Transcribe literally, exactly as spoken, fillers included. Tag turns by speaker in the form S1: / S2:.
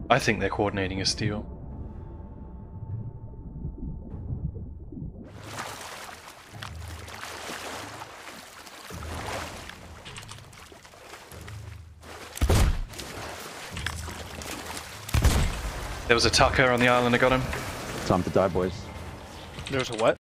S1: I think they're coordinating a steal. There was a Tucker on the island, I got him.
S2: Time to die, boys.
S3: There's a what?